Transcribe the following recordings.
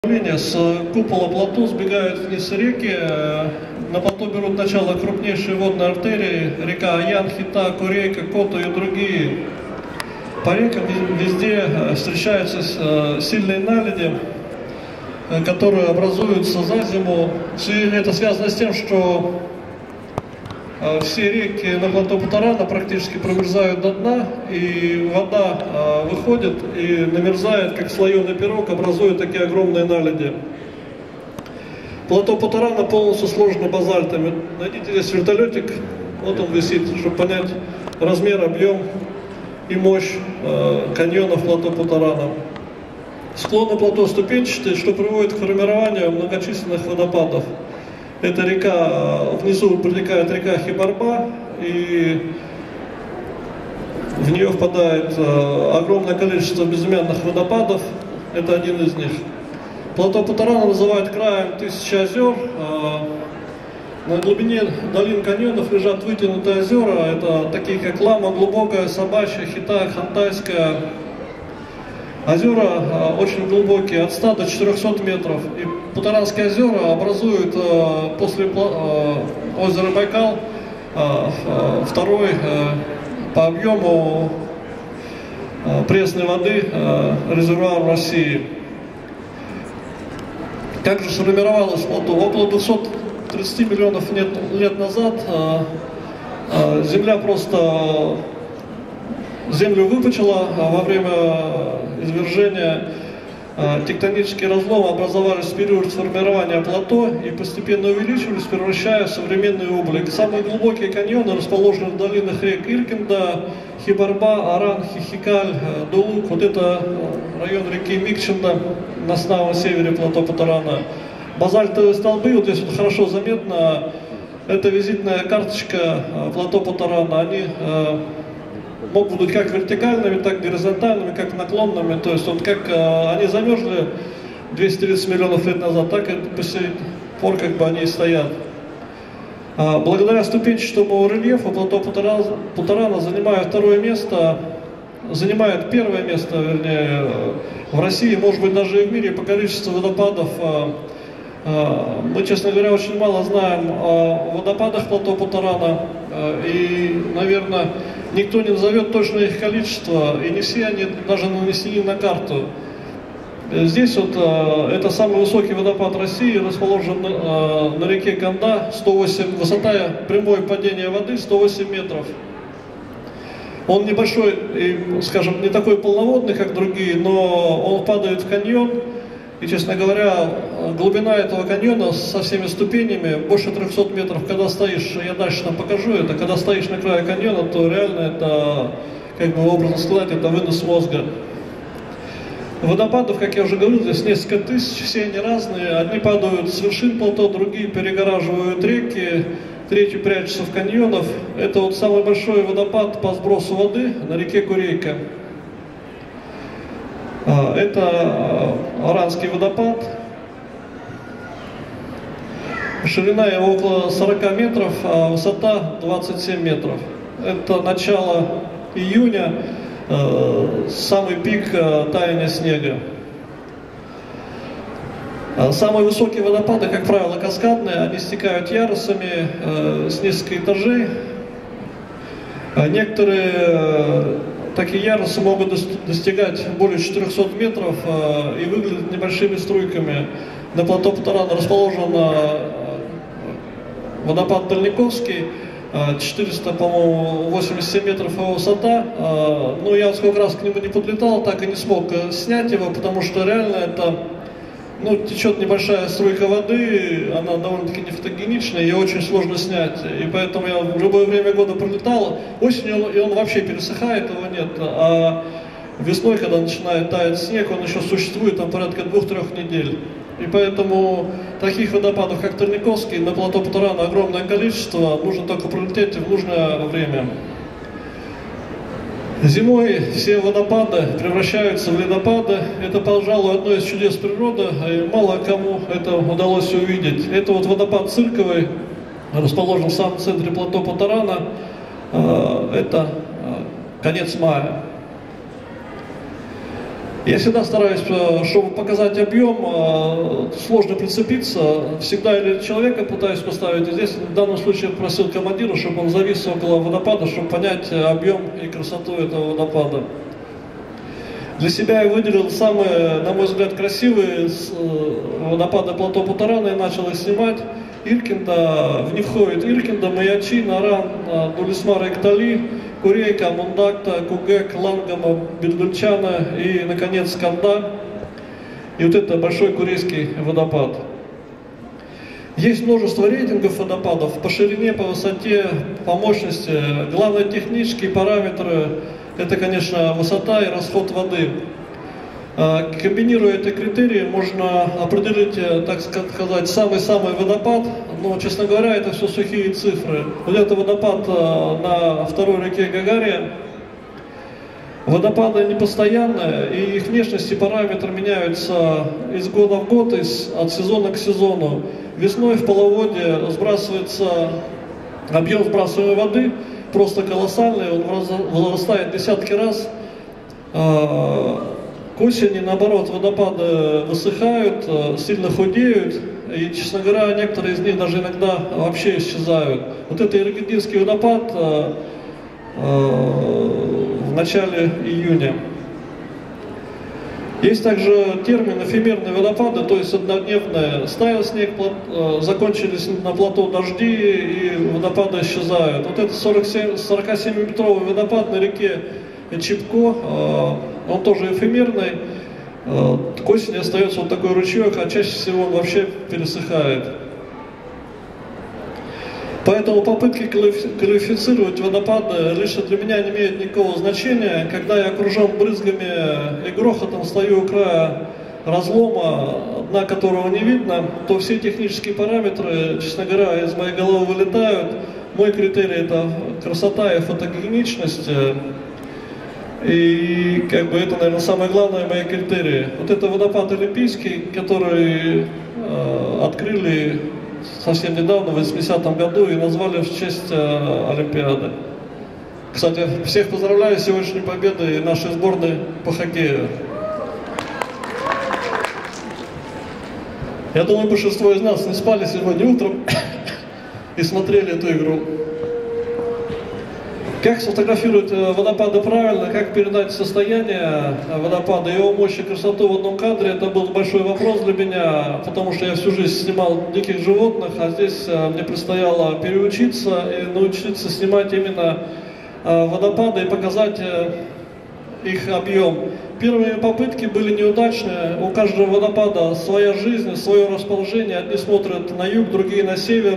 С купола плато сбегают вниз реки. На плато берут начало крупнейшие водные артерии. Река Аян, Хита, Курейка, Коту и другие. По рекам везде встречаются сильные наледи, которые образуются за зиму. Все это связано с тем, что все реки на плато Путарана практически промерзают до дна, и вода выходит и намерзает, как слоеный пирог, образуя такие огромные наледи. Плато Путарана полностью сложено базальтами. Найдите здесь вертолетик, вот он висит, чтобы понять размер, объем и мощь каньонов плато Путарана. Склоны плато ступенчатые, что приводит к формированию многочисленных водопадов. Эта река, внизу протекает река Хибарба, и в нее впадает огромное количество безымянных водопадов. Это один из них. Плато Путарана называют краем тысячи озер. На глубине долин каньонов лежат вытянутые озера. Это такие как Лама, Глубокая, Собачья, Хита, Хантайская. Озера очень глубокие, от 100 до 400 метров. И Путаранские озера образуют после озера Байкал второй по объему пресной воды резервуар в России. Как же сформировалось плато? Около 230 миллионов лет назад Земля просто землю выпучила во время извержения. Тектонические разломы образовались в период формирования плато и постепенно увеличивались, превращая в современный облик. Самые глубокие каньоны расположены в долинах рек Иркинда, Хибарба, Аран, Хихикаль, Дулук. Вот это район реки Микчинда на самом севере плато Путарана. Базальтовые столбы, вот здесь вот хорошо заметно, это визитная карточка плато Путарана. Они могут быть как вертикальными, так горизонтальными, как наклонными. То есть вот как они замерзли 230 миллионов лет назад, так и по сей пор как бы они и стоят. Благодаря ступенчатому рельефу плато Путарана занимает первое место, вернее, в России, может быть даже и в мире по количеству водопадов. Мы, честно говоря, очень мало знаем о водопадах плато Путарана, и, наверное, никто не назовет точно их количество, и не все они даже нанесены на карту. Здесь вот это самый высокий водопад России, расположен на реке Канда, высота прямое падение воды 108 метров. Он небольшой, и, скажем, не такой полноводный, как другие, но он падает в каньон. И, честно говоря, глубина этого каньона со всеми ступенями больше 300 метров. Когда стоишь, я дальше там покажу это, когда стоишь на краю каньона, то реально это, как бы образно сказать, это вынос мозга. Водопадов, как я уже говорил, здесь несколько тысяч, все они разные. Одни падают с вершин плато, другие перегораживают реки, третьи прячутся в каньонах. Это вот самый большой водопад по сбросу воды на реке Курейка. Это Аранский водопад. Ширина его около 40 метров, а высота 27 метров. Это начало июня, самый пик таяния снега. Самые высокие водопады, как правило, каскадные, они стекают ярусами с нескольких этажей. Некоторые такие ярусы могут достигать более 400 метров и выглядят небольшими струйками. На плато Путарана расположен водопад Дальниковский, 487 метров его высота. Но я сколько раз к нему не подлетал, так и не смог снять его, потому что реально это, течет небольшая струйка воды, она довольно-таки нефотогеничная, ее очень сложно снять. И поэтому я в любое время года пролетал. Осенью он вообще пересыхает, его нет. А весной, когда начинает таять снег, он еще существует там порядка 2-3 недель. И поэтому таких водопадов, как Тальниковский, на плато Путарана огромное количество, нужно только пролететь в нужное время. Зимой все водопады превращаются в ледопады. Это, пожалуй, одно из чудес природы, и мало кому это удалось увидеть. Это вот водопад Цирковый, расположен в самом центре плато Путарана. Это конец мая. Я всегда стараюсь, чтобы показать объем, сложно прицепиться. Всегда или человека пытаюсь поставить. И здесь в данном случае просил командира, чтобы он завис около водопада, чтобы понять объем и красоту этого водопада. Для себя я выделил самые, на мой взгляд, красивые водопады плато Путарана и начал их снимать. Иркинда, в них входит Иркинда, Маячи, Наран, Дулисмара, Иктали, Курейка, Мундакта, Кугек, Лангама, Бедгульчана и, наконец, Канда. И вот это большой Курейский водопад. Есть множество рейтингов водопадов по ширине, по высоте, по мощности. Главные технические параметры – это, конечно, высота и расход воды. Комбинируя эти критерии, можно определить, так сказать, самый-самый водопад, но, честно говоря, это все сухие цифры. Вот это водопад на второй реке Гагария. Водопады непостоянные, и их внешность и параметры меняются из года в год, от сезона к сезону. Весной в половодье сбрасывается объем сбрасываемой воды просто колоссальный, он возрастает десятки раз. К осени, наоборот, водопады высыхают, сильно худеют, и, честно говоря, некоторые из них даже иногда вообще исчезают. Вот это Иркиндийский водопад в начале июня. Есть также термин эфемерные водопады, то есть однодневные. Стаял снег, закончились на плато дожди, и водопады исчезают. Вот это 47-метровый водопад на реке Чепко, он тоже эфемерный. К осени остается вот такой ручеек, а чаще всего он вообще пересыхает. Поэтому попытки квалифицировать водопады лично для меня не имеют никакого значения. Когда я окружен брызгами и грохотом, стою у края разлома, дна которого не видно, то все технические параметры, честно говоря, из моей головы вылетают. Мой критерий – это красота и фотогеничность. И это, наверное, самое главное мои критерии. Вот это водопад Олимпийский, который открыли совсем недавно, в 80-м году, и назвали в честь Олимпиады. Кстати, всех поздравляю с сегодняшней победой нашей сборной по хоккею. Я думаю, большинство из нас не спали сегодня утром и смотрели эту игру. Как сфотографировать водопады правильно, как передать состояние водопада, его мощь и красоту в одном кадре, это был большой вопрос для меня, потому что я всю жизнь снимал диких животных, а здесь мне предстояло переучиться и научиться снимать именно водопады и показать их объем. Первые попытки были неудачные, у каждого водопада своя жизнь, свое расположение, одни смотрят на юг, другие на север.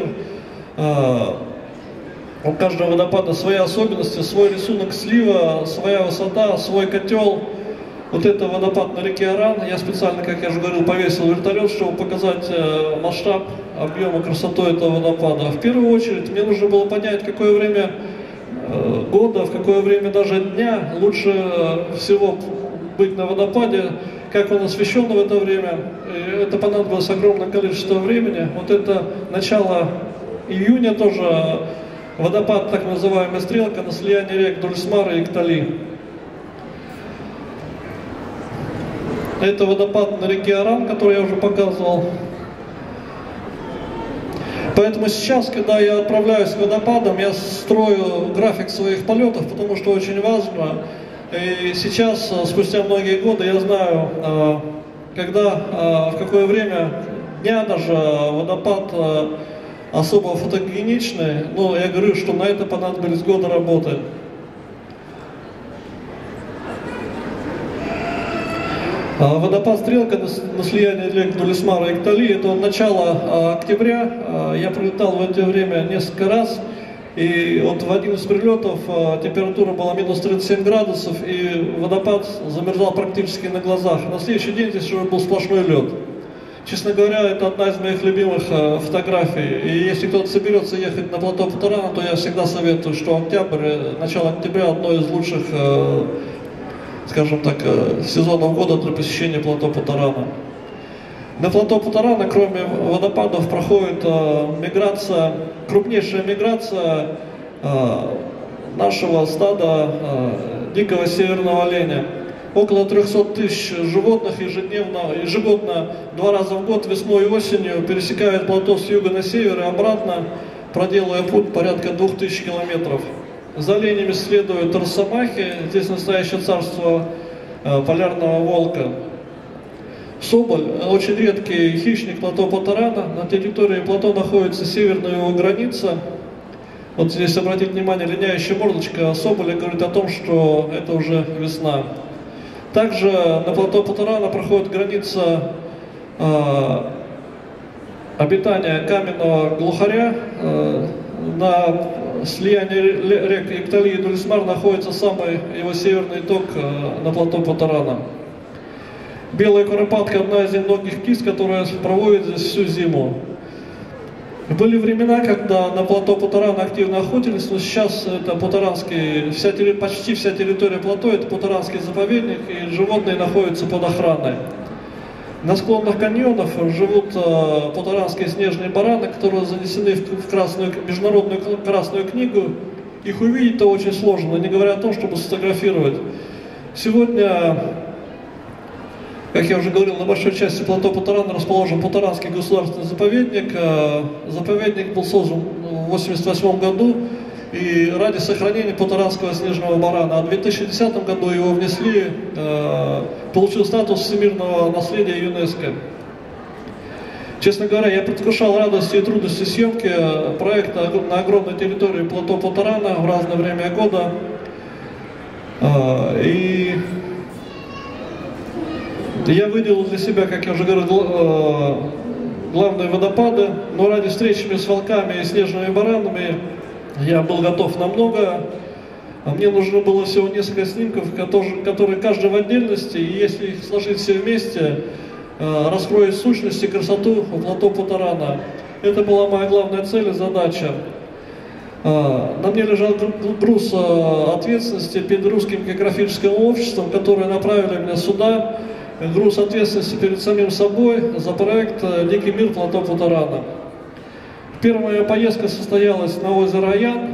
У каждого водопада свои особенности, свой рисунок слива, своя высота, свой котел. Вот это водопад на реке Аран. Я специально, как я уже говорил, повесил вертолет, чтобы показать масштаб, объем и красоту этого водопада. В первую очередь мне нужно было понять, в какое время года, в какое время даже дня лучше всего быть на водопаде, как он освещен в это время. И это понадобилось огромное количество времени. Вот это начало июня тоже. Водопад, так называемая стрелка, на слиянии рек Дульсмара и Иктали. Это водопад на реке Аран, который я уже показывал. Поэтому сейчас, когда я отправляюсь к водопадам, я строю график своих полетов, потому что очень важно. И сейчас, спустя многие годы, я знаю, когда, в какое время дня даже водопад особо фотогеничный, но я говорю, что на это понадобились годы работы. Водопад Стрелка на слиянии рек Дулисмара и Иктали, это начало октября, я прилетал в это время несколько раз, и вот в один из прилетов температура была минус 37 градусов, и водопад замерзал практически на глазах. На следующий день здесь уже был сплошной лед. Честно говоря, это одна из моих любимых фотографий. И если кто-то соберется ехать на плато Путарана, то я всегда советую, что октябрь, начало октября одно из лучших, скажем так, сезонов года для посещения плато Путарана. На плато Путарана, кроме водопадов, проходит миграция, крупнейшая миграция нашего стада дикого северного оленя. Около 300 тысяч животных ежегодно 2 раза в год, весной и осенью, пересекают плато с юга на север и обратно, проделывая путь порядка 2000 километров. За оленями следуют росомахи, здесь настоящее царство полярного волка. Соболь – очень редкий хищник плато Потарана. На территории плато находится северная его граница. Вот здесь обратите внимание, линяющая мордочка соболя говорит о том, что это уже весна. Также на плато Потарана проходит граница обитания каменного глухаря. На слиянии рек Иктали и Дулисмар находится самый его северный ток на плато Потарана. Белая куропатка – одна из немногих птиц, которая проводит здесь всю зиму. Были времена, когда на плато Потарана активно охотились, но сейчас это Потаранский, почти вся территория плато – это Потаранский заповедник, и животные находятся под охраной. На склонах каньонов живут потаранские снежные бараны, которые занесены в международную красную книгу. Их увидеть-то очень сложно, не говоря о том, чтобы сфотографировать. Сегодня, как я уже говорил, на большой части плато Потарана расположен Потаранский государственный заповедник. Заповедник был создан в 1988 году и ради сохранения потаранского снежного барана. А в 2010 году его внесли, получил статус всемирного наследия ЮНЕСКО. Честно говоря, я предвкушал радости и трудности съемки проекта на огромной территории плато Потарана в разное время года. И я выделил для себя, как я уже говорил, главные водопады, но ради встречи с волками и снежными баранами я был готов на многое. Мне нужно было всего несколько снимков, которые каждый в отдельности, и если их сложить все вместе, раскроет сущность и красоту плато Потарана. Это была моя главная цель и задача. На мне лежал груз ответственности перед Русским географическим обществом, которое направили меня сюда. Груз ответственности перед самим собой за проект «Дикий мир плато Потарана». Первая моя поездка состоялась на озеро Аян.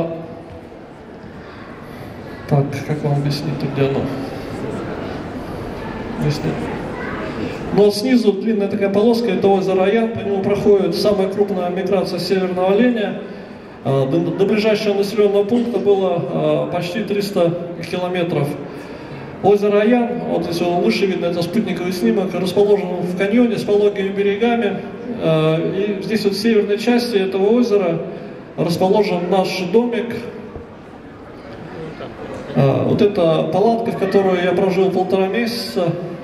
Так, как вам объяснить, где оно? Объяснить. Но снизу длинная такая полоска, это озеро Аян, по нему проходит самая крупная миграция северного оленя. До ближайшего населенного пункта было почти 300 километров. Озеро Аян, вот здесь его выше видно, это спутниковый снимок, расположен в каньоне с пологими берегами. И здесь вот в северной части этого озера расположен наш домик. Вот это палатка, в которой я прожил 1,5 месяца.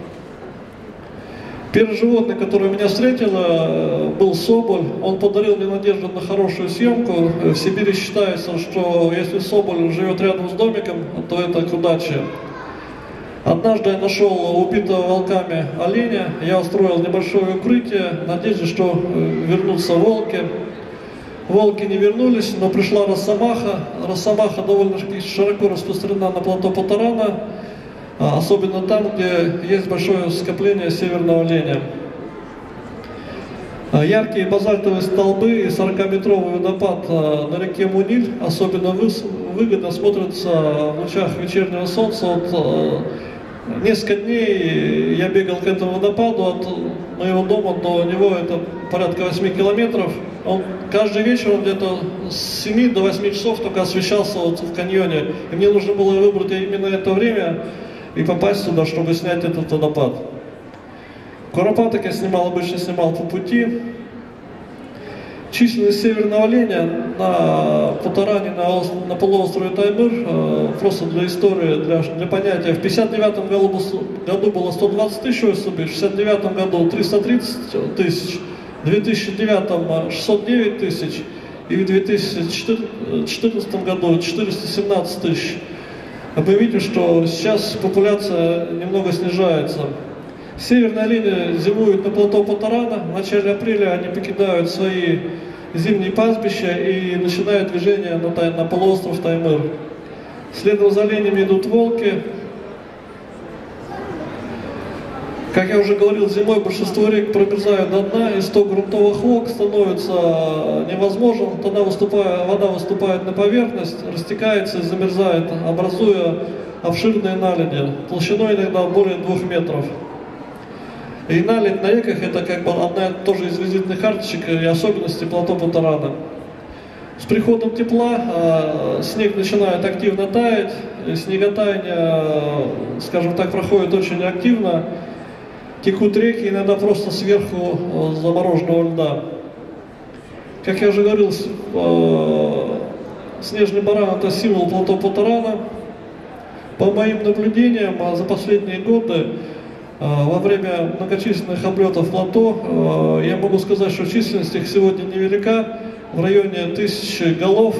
Первое животное, которое меня встретило, был соболь. Он подарил мне надежду на хорошую съемку. В Сибири считается, что если соболь живет рядом с домиком, то это к удаче. Однажды я нашел убитого волками оленя, я устроил небольшое укрытие, в надежде, что вернутся волки. Волки не вернулись, но пришла росомаха. Росомаха довольно широко распространена на плато Потарана, особенно там, где есть большое скопление северного оленя. Яркие базальтовые столбы и 40-метровый водопад на реке Муниль особенно выгодно смотрятся в лучах вечернего солнца. Вот, несколько дней я бегал к этому водопаду, от моего дома до него это порядка 8 километров. Он каждый вечер где-то с 7 до 8 часов только освещался вот в каньоне. И мне нужно было выбрать именно это время и попасть сюда, чтобы снять этот водопад. Куропаток я обычно снимал по пути. Численность северного оленя на Потаране, на полуострове Таймыр, просто для истории, для понятия, в 1959 году было 120 тысяч особей, в 1969 году 330 тысяч, в 2009 609 тысяч и в 2014 году 417 тысяч. Вы видите, что сейчас популяция немного снижается. Северные олени зимуют на плато Потарана. В начале апреля они покидают свои зимние пастбища и начинают движение на полуостров Таймыр. Следом за оленями идут волки. Как я уже говорил, зимой большинство рек промерзают до дна, и сток грунтовых вод становится невозможен. Тогда вода выступает на поверхность, растекается и замерзает, образуя обширные наледи, толщиной иногда более 2 метров. И наледь на реках это как бы одна тоже из визитных карточек и особенностей плато Путарана. С приходом тепла снег начинает активно таять, снеготаяние, скажем так, проходит очень активно, текут реки иногда просто сверху замороженного льда. Как я уже говорил, снежный баран это символ плато Путарана. По моим наблюдениям за последние годы, во время многочисленных облетов плато, я могу сказать, что численность их сегодня невелика, в районе 1000 голов,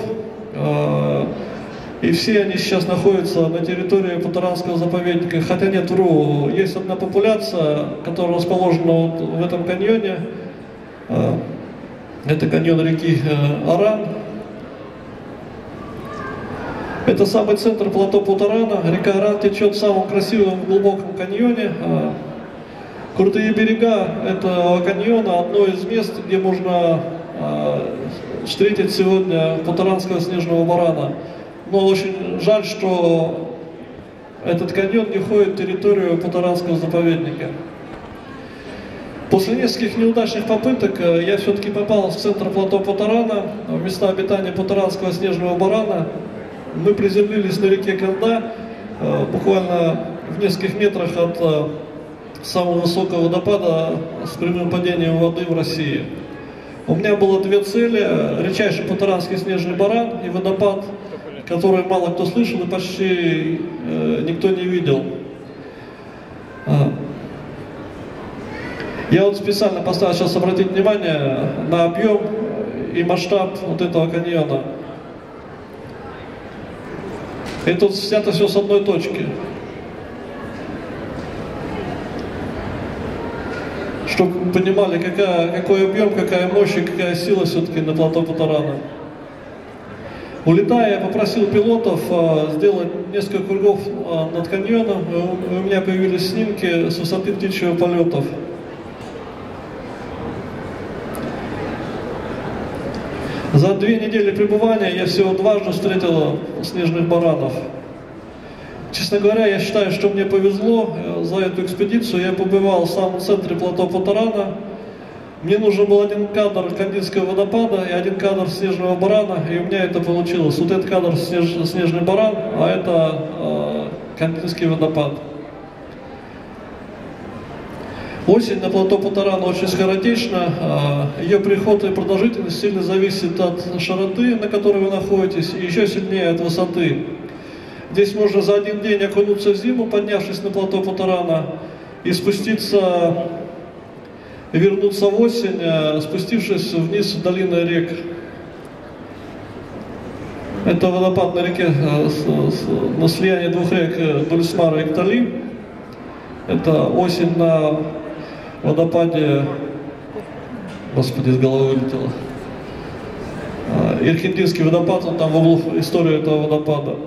и все они сейчас находятся на территории Путаранского заповедника. Хотя нет, вру, есть одна популяция, которая расположена вот в этом каньоне, это каньон реки Аран. Это самый центр плато Путарана. Река Аран течет в самом красивом глубоком каньоне. Крутые берега этого каньона одно из мест, где можно встретить сегодня путаранского снежного барана. Но очень жаль, что этот каньон не входит в территорию Путаранского заповедника. После нескольких неудачных попыток я все-таки попал в центр плато Путарана, в места обитания путаранского снежного барана. Мы приземлились на реке Канда, буквально в нескольких метрах от самого высокого водопада с прямым падением воды в России. У меня было две цели: редчайший путаранский снежный баран и водопад, который мало кто слышал и почти никто не видел. Я вот специально поставил сейчас обратить внимание на объем и масштаб вот этого каньона. И тут снято все с одной точки. Чтобы вы понимали, какой объем, какая мощь и какая сила все-таки на плато Путарана. Улетая, я попросил пилотов сделать несколько кругов над каньоном, и у меня появились снимки с высоты птичьего полета. За 2 недели пребывания я всего дважды встретил снежных баранов. Честно говоря, я считаю, что мне повезло за эту экспедицию. Я побывал в самом центре плато Путарана. Мне нужен был один кадр Кандинского водопада и один кадр снежного барана, и у меня это получилось. Вот этот кадр снежный баран, а это Кандинский водопад. Осень на плато Путарана очень скоротечна, ее приход и продолжительность сильно зависит от широты, на которой вы находитесь, и еще сильнее от высоты. Здесь можно за один день окунуться в зиму, поднявшись на плато Путарана, и спуститься, вернуться в осень, спустившись вниз в долины рек. Это водопад на реке, на слиянии двух рек Дульсмара и Ктали. Это осень на водопаде, господи, из головы вылетело. Ирхиндинский водопад, он там в углу истории этого водопада.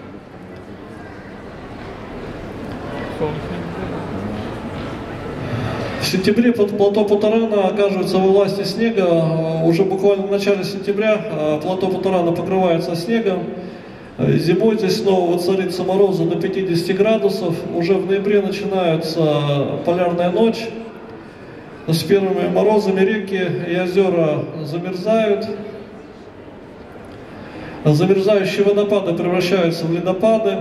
В сентябре под плато Путарана оказывается во власти снега. Уже буквально в начале сентября плато Путарана покрывается снегом. Зимой здесь снова воцарится морозы до 50 градусов. Уже в ноябре начинается полярная ночь. С первыми морозами реки и озера замерзают. Замерзающие водопады превращаются в ледопады.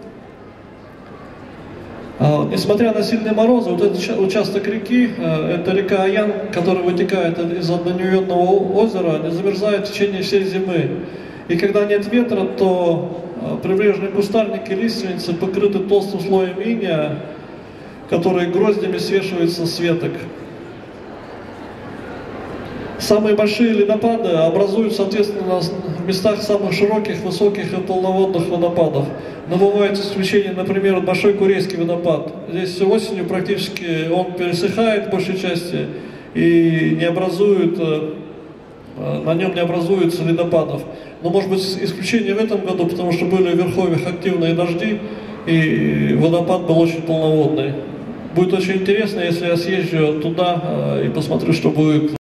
Несмотря на сильные морозы, вот этот участок реки, это река Аян, которая вытекает из одноименного озера, не замерзает в течение всей зимы. И когда нет ветра, то прибрежные кустарники, лиственницы покрыты толстым слоем инея, который гроздями свешивается с веток. Самые большие ледопады образуют, соответственно, в местах самых широких, высоких и полноводных водопадов. Но бывают исключения, например, Большой Курейский водопад. Здесь осенью практически он пересыхает в большей части и не образует, на нем не образуется ледопадов. Но может быть исключение в этом году, потому что были в верховьях активные дожди, и водопад был очень полноводный. Будет очень интересно, если я съезжу туда и посмотрю, что будет.